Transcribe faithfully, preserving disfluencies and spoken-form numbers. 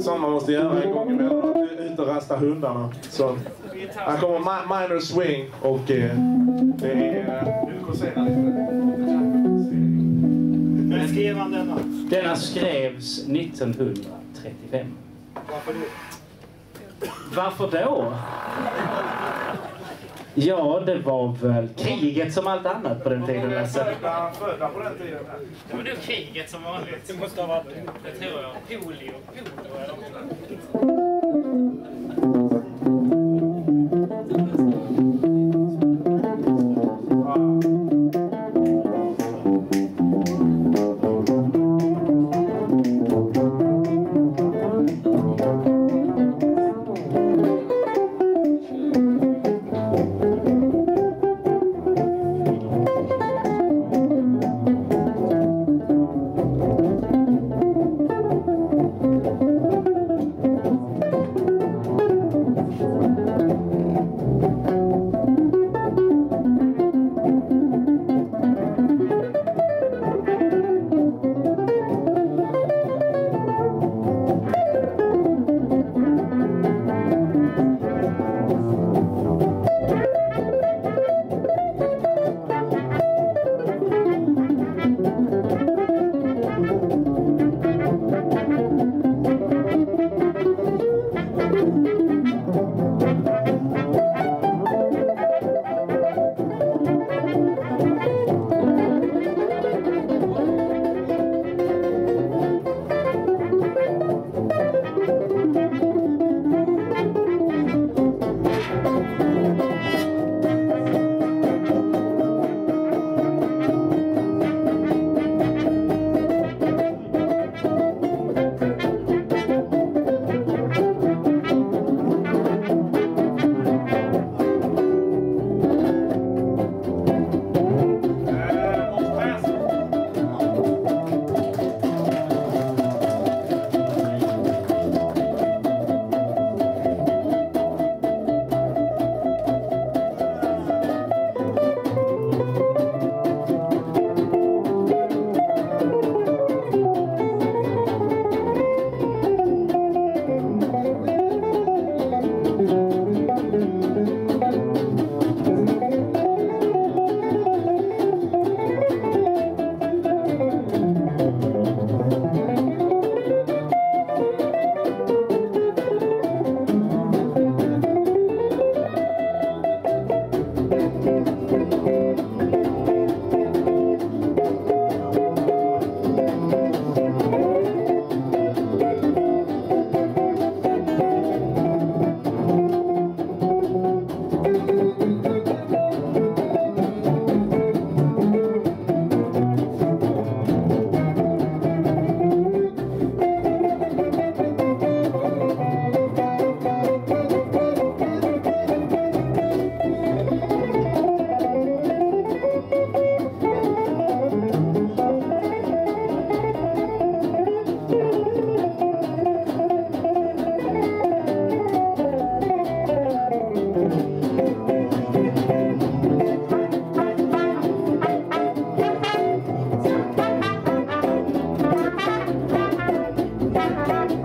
som man måste göra en gång emellan. Ut och rasta hundarna. Så här kommer Minor Swing och eh, det är... Du får se När skrev han denna? Denna skrevs nittonhundratrettiofem. Varför då? Varför då? Ja, det var väl kriget som allt annat på den tiden. Alltså. Födda på den tiden. Det var nog kriget som vanligt. Det måste ha varit Det tror jag. Polio. Polio eller Thank you.